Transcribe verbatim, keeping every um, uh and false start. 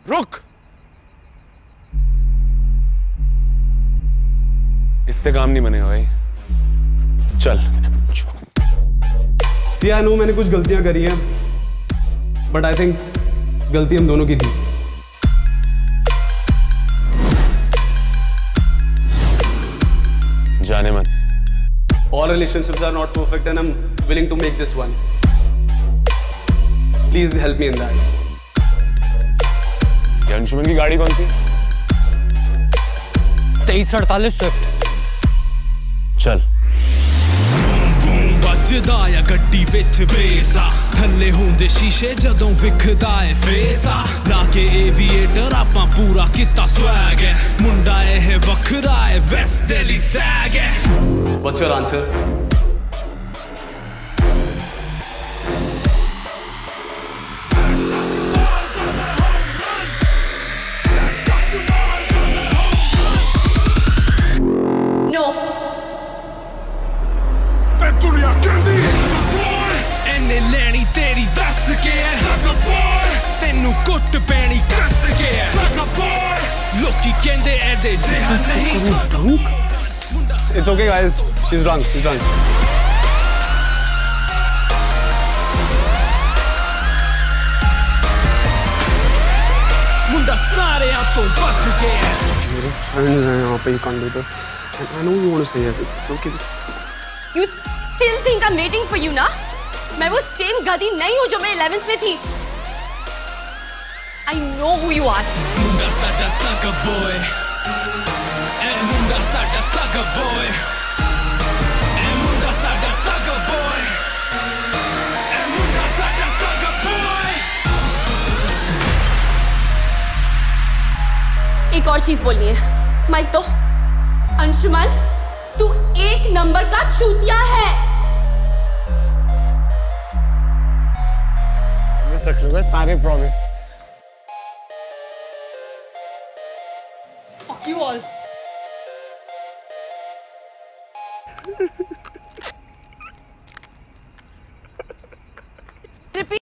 रुक। इससे काम नहीं बनेगा भाई, चल। सी आई नो मैंने कुछ गलतियां करी हैं, बट आई थिंक गलती हम दोनों की थी। जाने मन। All relationships are not perfect and I'm willing to make this one. Please help me in that. ये अंशुमन की गाड़ी कौन सी? तेईस अड़तालीस स्विफ्ट। चल। बजदा या गड्डी विच बेसा थल्ले होंदे शीशे जदों विखदा है फेसा लाके एविएटर आपां पूरा किता स्वैग है मुंडा है वखरा है वेस्ट दिल्ली स्टैग है। What's your answer? No. एने लैनी तेरी दस के तेनू कुट पैनी कस के लोकी कहंदे एदे जिहा नहीं। It's okay guys, she's drunk, she's drunk. मुंडा सारे आतों बच गया। मेरे friends हैं यहाँ पे, you can't do this. And I know you want to say yes, it's okay, just... You still think I'm waiting for you ना? मैं वो सेम गधी नहीं हूँ जो मैं इलेवेंथ में थी। I know who you are. मुंडा साडा slugger boy. ए मुंडा साडा slugger boy. ए मुंडा साडा slugger boy. ए मुंडा साडा slugger boy. एक और चीज बोलनी है। माइक तो अंशुमन, तू एक नंबर का चूतिया है। रख लूंगा सारे प्रॉमिस। Fuck you all.